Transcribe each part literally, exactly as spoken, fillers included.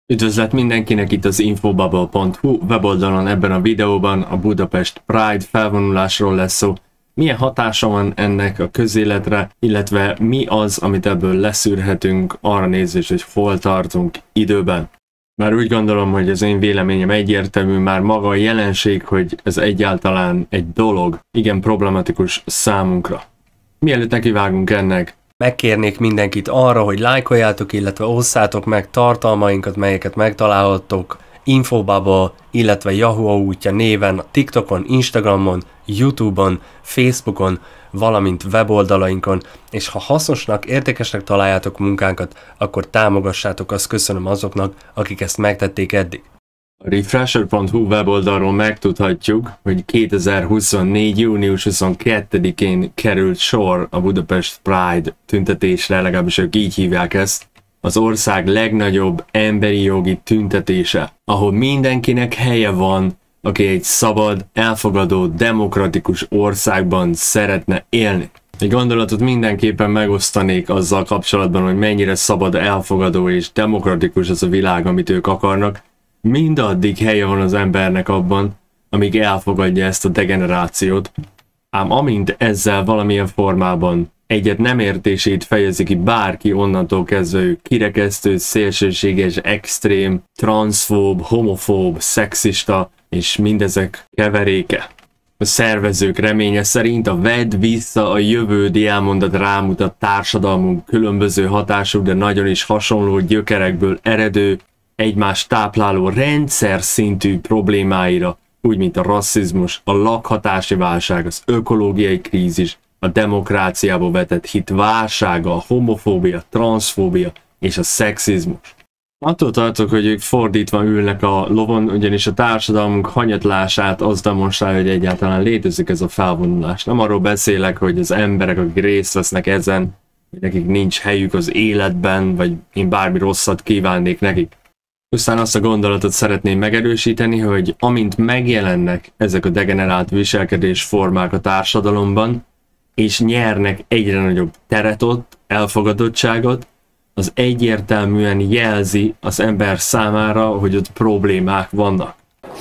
Üdvözlet mindenkinek itt az infobubble pont hu weboldalon. Ebben a videóban a Budapest Pride felvonulásról lesz szó. Milyen hatása van ennek a közéletre, illetve mi az, amit ebből leszűrhetünk arra nézés, hogy hol tartunk időben. Már úgy gondolom, hogy az én véleményem egyértelmű, már maga a jelenség, hogy ez egyáltalán egy dolog, igen problematikus számunkra. Mielőtt nekivágunk ennek, megkérnék mindenkit arra, hogy lájkoljátok, illetve osszátok meg tartalmainkat, melyeket megtalálhattok Infobubble, illetve Yahoo útja néven TikTokon, Instagramon, YouTube-on, Facebookon, valamint weboldalainkon, és ha hasznosnak, értékesnek találjátok munkánkat, akkor támogassátok, azt köszönöm azoknak, akik ezt megtették eddig. A refresher pont hu weboldalról megtudhatjuk, hogy kétezer-huszonnégy. június huszonkettedikén került sor a Budapest Pride tüntetésre, legalábbis ők így hívják ezt, az ország legnagyobb emberi jogi tüntetése, ahol mindenkinek helye van, aki egy szabad, elfogadó, demokratikus országban szeretne élni. Egy gondolatot mindenképpen megosztanék azzal kapcsolatban, hogy mennyire szabad, elfogadó és demokratikus az a világ, amit ők akarnak. Mindaddig helye van az embernek abban, amíg elfogadja ezt a degenerációt, ám amint ezzel valamilyen formában egyet nem értését fejezi ki bárki, onnantól kezdve ő kirekesztő, szélsőséges, extrém, transzfób, homofób, szexista és mindezek keveréke. A szervezők reménye szerint a vedd vissza a jövődi elmondat rámutat társadalmunk különböző hatású, de nagyon is hasonló gyökerekből eredő, egymást tápláló rendszer szintű problémáira, úgy mint a rasszizmus, a lakhatási válság, az ökológiai krízis, a demokráciába vetett hit válsága, a homofóbia, transzfóbia és a szexizmus. Attól tartok, hogy ők fordítva ülnek a lovon, ugyanis a társadalmunk hanyatlását az demonstrálja, hogy egyáltalán létezik ez a felvonulás. Nem arról beszélek, hogy az emberek, akik részt vesznek ezen, hogy nekik nincs helyük az életben, vagy én bármi rosszat kívánnék nekik. Aztán azt a gondolatot szeretném megerősíteni, hogy amint megjelennek ezek a degenerált viselkedésformák a társadalomban, és nyernek egyre nagyobb teret ott, elfogadottságot, az egyértelműen jelzi az ember számára, hogy ott problémák vannak.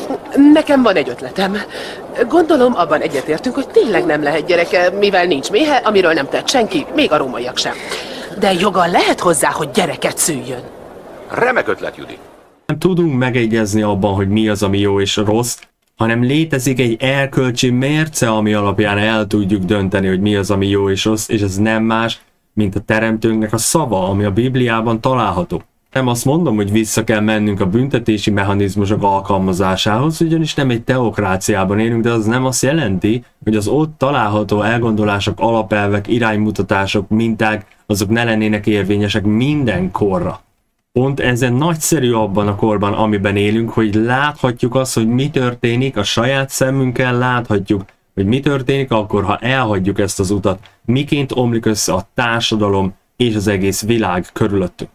Nekem van egy ötletem. Gondolom abban egyetértünk, hogy tényleg nem lehet gyereke, mivel nincs méhe, amiről nem tett senki, még a rómaiak sem. De joga lehet hozzá, hogy gyereket szüljön. Remek ötlet, Judi. Nem tudunk megegyezni abban, hogy mi az, ami jó és rossz, hanem létezik egy erkölcsi mérce, ami alapján el tudjuk dönteni, hogy mi az, ami jó és rossz, és ez nem más, mint a teremtőnknek a szava, ami a Bibliában található. Nem azt mondom, hogy vissza kell mennünk a büntetési mechanizmusok alkalmazásához, ugyanis nem egy teokráciában élünk, de az nem azt jelenti, hogy az ott található elgondolások, alapelvek, iránymutatások, minták, azok ne lennének érvényesek minden korra. Pont ezen nagyszerű abban a korban, amiben élünk, hogy láthatjuk azt, hogy mi történik, a saját szemünkkel láthatjuk, hogy mi történik akkor, ha elhagyjuk ezt az utat, miként omlik össze a társadalom és az egész világ körülöttünk.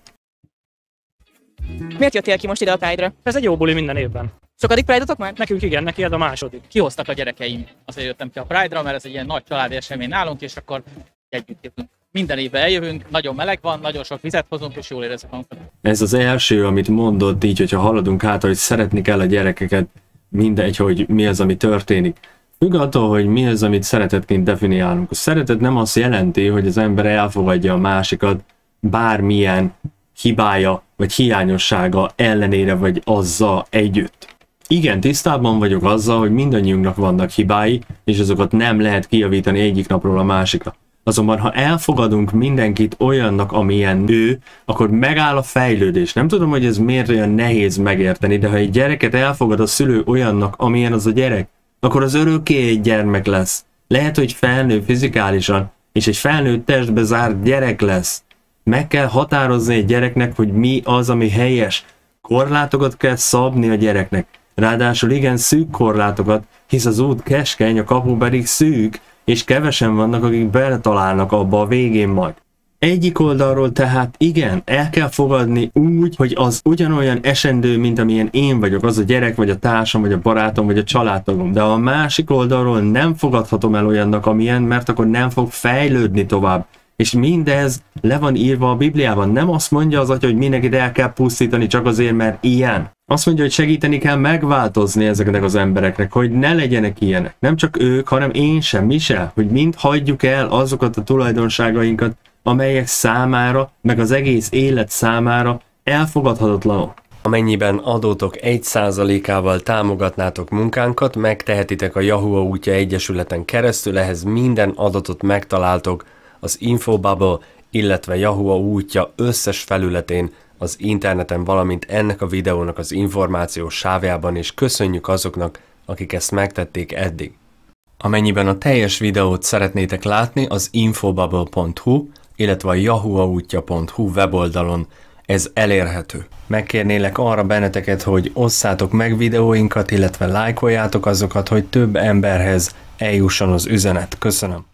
Miért jöttél ki most ide a Pride-ra? Ez egy jó buli minden évben. Sokadik Pride-otok már? Nekünk igen, neki ez a második. Kihoztak a gyerekeim, azért jöttem ki a Pride-ra, mert ez egy ilyen nagy családi esemény nálunk, és akkor együtt jövünk. Minden évben eljövünk, nagyon meleg van, nagyon sok vizet hozunk, és jól érezzük magunkat. Ez az első, amit mondott így, hogyha haladunk át, hogy szeretni kell a gyerekeket, mindegy, hogy mi az, ami történik. Függ attól, hogy mi az, amit szeretetként definiálunk. A szeretet nem azt jelenti, hogy az ember elfogadja a másikat bármilyen hibája vagy hiányossága ellenére vagy azzal együtt. Igen, tisztában vagyok azzal, hogy mindannyiunknak vannak hibái, és azokat nem lehet kijavítani egyik napról a másikra. Azonban, ha elfogadunk mindenkit olyannak, amilyen ő, akkor megáll a fejlődés. Nem tudom, hogy ez miért olyan nehéz megérteni, de ha egy gyereket elfogad a szülő olyannak, amilyen az a gyerek, akkor az örökké egy gyermek lesz. Lehet, hogy felnő fizikálisan, és egy felnőtt testbe zárt gyerek lesz. Meg kell határozni egy gyereknek, hogy mi az, ami helyes. Korlátokat kell szabni a gyereknek. Ráadásul igen szűk korlátokat, hisz az út keskeny, a kapu pedig szűk, és kevesen vannak, akik beletalálnak abba a végén majd. Egyik oldalról tehát igen, el kell fogadni úgy, hogy az ugyanolyan esendő, mint amilyen én vagyok, az a gyerek, vagy a társam, vagy a barátom, vagy a családtagom. De a másik oldalról nem fogadhatom el olyannak, amilyen, mert akkor nem fog fejlődni tovább. És mindez le van írva a Bibliában. Nem azt mondja az Atya, hogy mindenkit el kell pusztítani csak azért, mert ilyen. Azt mondja, hogy segíteni kell megváltozni ezeknek az embereknek, hogy ne legyenek ilyenek. Nem csak ők, hanem én sem, mi sem, hogy mind hagyjuk el azokat a tulajdonságainkat, amelyek számára, meg az egész élet számára elfogadhatatlanok. Amennyiben adótok egy százalékával támogatnátok munkánkat, megtehetitek a Jahua útja egyesületen keresztül, ehhez minden adatot megtaláltok az Infobubble, illetve Jahua útja összes felületén az interneten, valamint ennek a videónak az információs sávjában, és köszönjük azoknak, akik ezt megtették eddig. Amennyiben a teljes videót szeretnétek látni, az infobubble pont hu, illetve a jahuaútja pont hu weboldalon ez elérhető. Megkérnélek arra benneteket, hogy osszátok meg videóinkat, illetve lájkoljátok azokat, hogy több emberhez eljusson az üzenet. Köszönöm.